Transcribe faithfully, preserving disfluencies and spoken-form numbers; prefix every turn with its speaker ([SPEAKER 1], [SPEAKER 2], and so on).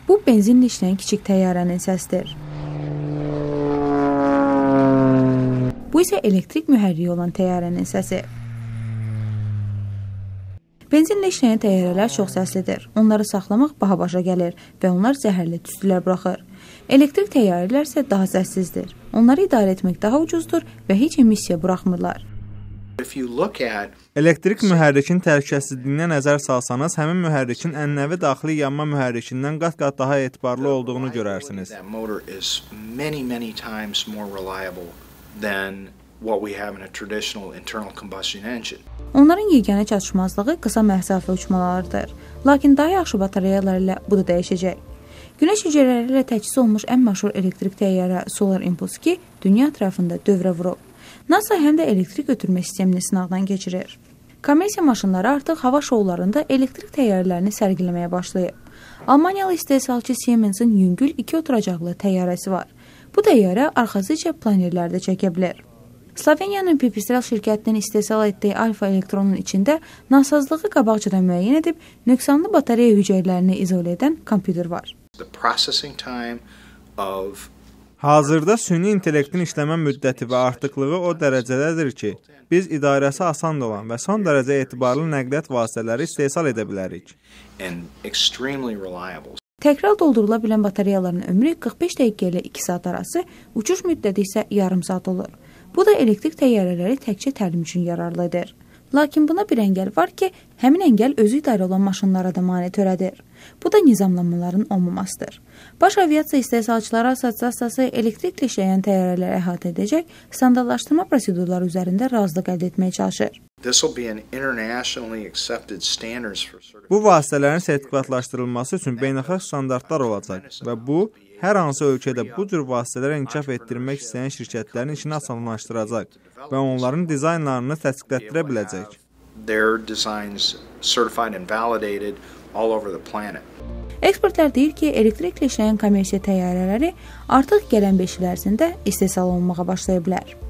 [SPEAKER 1] Bu, benzinlə işləyən kiçik təyyarənin səsidir. Bu isə elektrik mühərriki olan təyyarənin səsi. Benzinlə işləyən təyyarələr çox səslidir. Onları saxlamaq baha başa gəlir və onlar zəhərli tüstülər buraxır. Elektrik təyyarələr isə daha səssizdir. Onları idarə etmək daha ucuzdur və heç emissiya buraxmırlar.
[SPEAKER 2] Elektrik mühərrikin təhlükəsizliyinə nəzər salsanız, həmin mühərrikin ənənəvi daxili yanma mühərrikindən qat-qat daha etibarlı olduğunu görərsiniz.
[SPEAKER 1] Onların yeganə çatışmazlığı qısa məsafə uçmalarıdır. Lakin daha yaxşı batareyalar ilə bu da dəyişəcək. Günəş hüceyrələri ilə təchiz olunmuş ən məşhur elektrik təyyarə Solar Impulse iki dünya ətrafında dövrə vurub. NASA həm də elektrik ötürmə sistemini sınaqdan keçirir. Kommersiya maşınları artıq hava şoularında elektrik təyyarələrini sərgiləməyə başlayıb. Almaniyalı istehsalçı Siemens'in yüngül iki oturacaqlı təyyarəsi var. Bu təyyarə arxasıca planerlərdə çəkə bilər. Sloveniyanın Pipistrel şirkətinin istehsal etdiyi Alfa elektronun içində nasazlığı qabaqcadan müəyyən edib, nöqsanlı batareya hüceyrələrini izolə edən kompüter var.
[SPEAKER 2] Hazırda süni intellektin işləmə müddəti və artıqlığı o dərəcədədir ki, biz idarəsi asan olan və son dərəcə etibarlı nəqliyyat vasitələri istehsal edə bilərik.
[SPEAKER 1] Təkrar doldurula bilən batareyaların ömrü qırx beş dəqiqə ilə iki saat arası, uçuş müddəti isə yarım saat olur. Bu da elektrik təyyarələri təkcə təlim üçün yararlıdır. Lakin buna bir əngəl var ki, həmin əngəl özü idarə olan maşınlara da mane törədir. Bu da nizamlanmaların olmamasıdır. Baş aviasiya istehsalçıları assosiasiyası elektriklə işləyən təyyarələri əhatə edəcək standartlaşdırma prosedurları üzərində razılıq əldə etməyə çalışır.
[SPEAKER 2] Bu vasitələrin sertifikatlaşdırılması üçün beynəlxalq standartlar olacaq və bu, hər hansı ölkədə bu cür vasitələr inkişaf etdirmək istəyən şirkətlərin işini asanlaşdıracaq və onların dizaynlarını təsdiqlətdirə biləcək.
[SPEAKER 1] Ekspertlər deyir ki, elektriklə işləyən kommersiya təyyarələri artıq gələn beş il ərzində istehsal olunmağa başlaya bilər.